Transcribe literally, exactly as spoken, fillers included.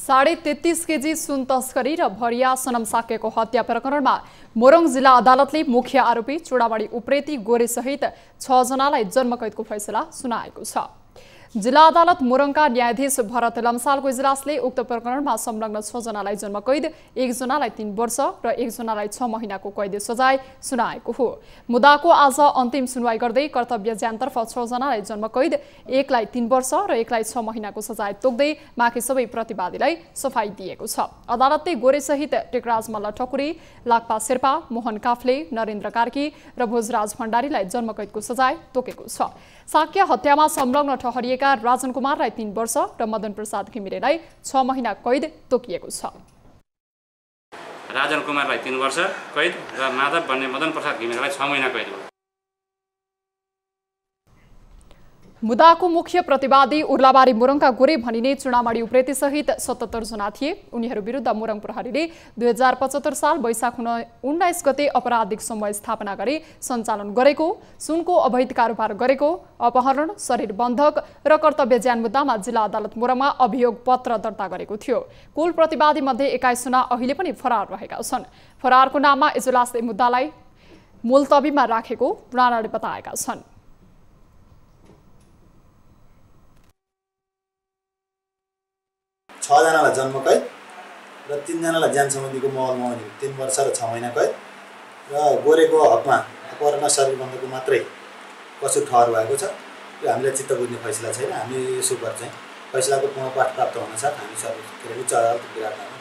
साढे तेत्तीस केजी सुन तस्करी र भरिया सनम साक्यको हत्या प्रकरणमा मोरङ जिल्ला अदालतले मुख्य आरोपी चुडामणी उप्रेती गोरे सहित छ जनालाई जन्मकैदको फैसला सुनाएको छ। जिल्ला अदालत मोरङका न्यायाधीश भरत लम्सालको इजलासले उक्त प्रकरणमा संलग्न छ जनालाई जन्मकैद, एक जनालाई तीन वर्ष र एक जनालाई छ महिनाको कैद सजाय सुनाएको हो। मुद्दाको आज अन्तिम सुनवाई गर्दै कर्तव्य ज्यानतर्फ छ जनालाई जन्मकैद, एकलाई तीन वर्ष र एकलाई छ महिनाको सजाय तोक्दै बाँकी सबै प्रतिवादीलाई सफाई दिएको छ। अदालतले गोरे सहित टेकराज मल्ल ठकुरी, लाक्पा शेर्पा, मोहन काफ्ले, नरेन्द्र कार्की र भोजराज भण्डारीलाई जन्मकैदको सजाय तोकेको छ। साक्य हत्यामा संलग्न ठहरिएका राजन कुमारलाई तीन वर्ष र मदन प्रसाद घिमिरेलाई छ महिना कैद तोकिएको छ। राजन कुमारलाई तीन वर्ष कैद र माधव भन्ने मदन प्रसाद घिमिरेलाई छ महिना कैद हो। मुद्दाको मुख्य प्रतिवादी उर्लाबारी मोरङका गोरे भनिने चुडामणी उप्रेती सहित सतहत्तर जना थिए। उनीहरू विरुद्ध मोरङ प्रहरीले दुई हजार पचहत्तर साल वैशाख उन्नाइस गते अपराधिक समूह स्थापना गरी सञ्चालन गरेको, सुनको अवैध कारोबार गरेको, अपहरण, शरीर बन्धक र कर्तव्य ज्यान मुद्दामा जिल्ला अदालत मोरङमा अभियोग पत्र दर्ता गरेको थियो। कुल प्रतिवादी मध्ये एक्काइस जना अहिले पनि फरार रहेका छन्। फरारको नाममा इजलासले मुद्दालाई मुलतबीमा राखेको राणाले बताएका छन्। छ जनालाई जन्मकैद र तीन जनालाई ज्यान सम्बन्धीको महलमा तीन वर्ष र छ महिना कैद र गोरेको हकमा अपहरण र शरीर बन्धको मात्रै कसुर ठहर भएको छ। यो हामीले चित्त बुझ्ने फैसला छैन। हामी यसो गर्छौँ फैसलाको पूर्ण पाठ प्राप्त हुन साथ हामी सबै उच्च अदालत विराटमा